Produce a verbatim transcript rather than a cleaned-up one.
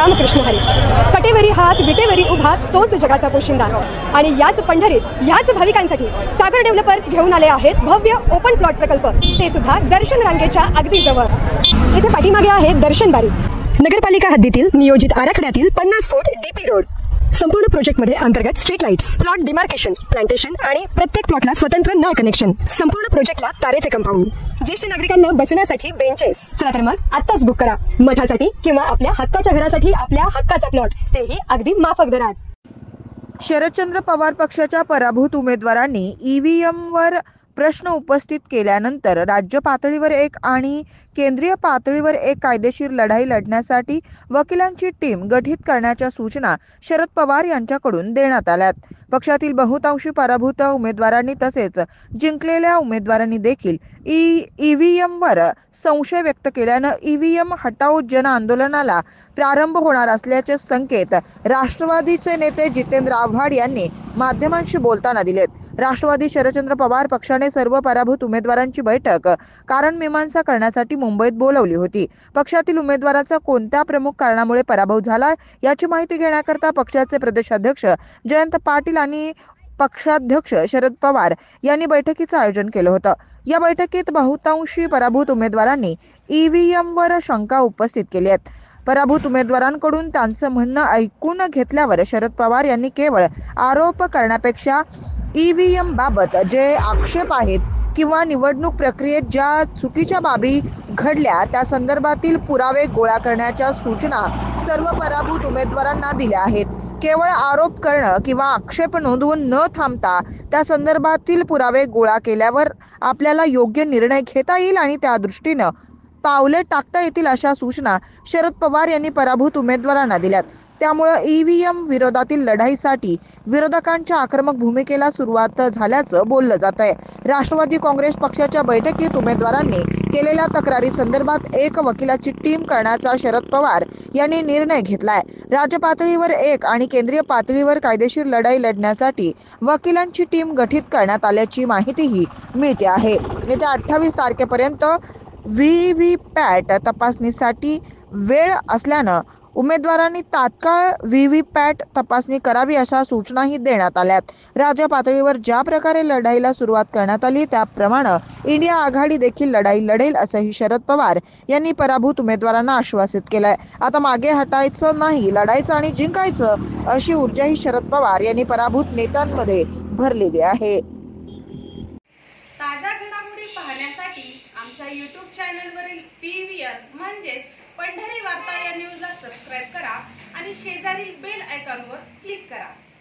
रामकृष्ण हरी. कटेवरी हात विटेवरी उभा तोच जगाचा पोशिंदा. आणि याच पंढरीत याच भाविकांसाठी सागर डेव्हलपर्स घेऊन आले आहेत भव्य ओपन प्लॉट प्रकल्प, ते सुद्धा दर्शन रांगेच्या अगदी जवळ. इथे पाठीमागे आहे दर्शन बारी. नगरपालिका हद्दीतील नियोजित आराखड्यातील पन्नास फूट डीपी रोड. संपूर्ण प्रोजेक्टमध्ये अंतर्गत street lights, plot demarcation, plantation आणि प्रत्येक प्लॉटला स्वतंत्र नळ कनेक्शन. संपूर्ण प्रोजेक्टला तारेचे कंपाऊंड, ज्येष्ठ नागरिकांना बसण्यासाठी बेंचेस. चला तर मग आत्ताच बुक करा मठासाठी किंवा आपल्या हक्काच्या घरासाठी आपल्या हक्काचा प्लॉट, तेही अगदी माफक दरात. शरदचंद्र पवार पक्षाच्या पराभूत उमेदवारांनी ईव्हीएमवर प्रश्न उपस्थित केल्यानंतर राज्य पातळीवर एक आणि केंद्रीय पातळीवर एक कायदेशीर लढाई लढण्यासाठी वकिलांची टीम गठीत करण्याच्या सूचना शरद पवार यांच्याकडून देण्यात आल्यात. पक्षातील बहुतांशी पराभूत उमेदवारांनी तसेच जिंकलेल्या उमेदवारांनी देखील ईव्हीएमवर संशय व्यक्त केल्यानं ईव्हीएम हटाओ जन आंदोलनाला प्रारंभ होणार असल्याचे संकेत राष्ट्रवादीचे नेते जितेंद्र आव्हाड यांनी माध्यमांशी बोलताना दिलेत. राष्ट्रवादी शरदचंद्र पवार पक्षाने सर्व पराभूत उमेदवारांची बैठक कारण मीमांसा करण्यासाठी मुंबईत बोलावली होती. पक्षातील उमेदवाराचा कोणत्या प्रमुख कारणामुळे पराभव झाला याची माहिती घेण्याकरता पक्षाचे प्रदेशाध्यक्ष जयंत पाटील आणि पक्षाध्यक्ष शरद पवार यांनी बैठकीचं आयोजन केलं होतं. या बैठकीत बहुतांशी पराभूत उमेदवारांनी ईव्हीएमवर शंका उपस्थित केली आहेत. पराभूत उमेदवारांकडून त्यांचं म्हणणं ऐकून घेतल्यावर शरद पवार यांनी केवळ आरोप करण्यापेक्षा ईव्हीएम बाबत जे आक्षेप आहेत किंवा निवडणूक प्रक्रियेत ज्या चुकीच्या बाबी घडल्या त्या संदर्भातील पुरावे गोळा करण्याच्या सूचना सर्व पराभूत उमेदवारांना दिल्या आहेत. केवळ आरोप करणं किंवा आक्षेप नोंदवून न थांबता त्या संदर्भातील पुरावे गोळा केल्यावर आपल्याला योग्य निर्णय घेता येईल आणि त्या दृष्टीनं पावले टाकता येतील अशा सूचना शरद पवार यांनी पराभूत उमेदवारांना दिल्यात. त्यामुळे ईव्हीएम विरोधातील लढाईसाठी विरोधकांच्या आक्रमक भूमिकेला सुरुवात झाल्याचं बोललं जात आहे. राष्ट्रवादी काँग्रेस पक्षाच्या बैठकीत उमेदवारांनी केलेल्या तक्रारी संदर्भात एक वकिलाची टीम करण्याचा शरद पवार यांनी निर्णय घेतलाय. राज्य पातळीवर एक आणि केंद्रीय पातळीवर कायदेशीर लढाई लढण्यासाठी वकिलांची टीम गठीत करण्यात आल्याची माहितीही मिळते आहे. येत्या अठ्ठावीस तारखेपर्यंत व्हीव्हीपॅट तपासणीसाठी वेळ असल्यानं उमेदवारांनी तात्काळ व्हीव्हीपॅट तपासणी करावी अशा सूचनाही देण्यात आल्यात. राज्य पातळीवर ज्या प्रकारे लढाईला सुरुवात करण्यात आली त्याप्रमाणे इंडिया आघाडी देखील लढाई लढेल असंही शरद पवार यांनी पराभूत उमेदवारांना आश्वासित केलंय. आता मागे हटायचं नाही, लढायचं आणि जिंकायचं अशी ऊर्जाही शरद पवार यांनी पराभूत नेत्यांमध्ये भरलेली आहे. ताज्या घडामोडी पाहण्यासाठी आमच्या यूट्यूब चॅनलवरील पीव्हीआर म्हणजेच पंढरी वार्ता या न्यूजला सबस्क्राईब करा आणि शेजारील बेल आयकॉनवर क्लिक करा.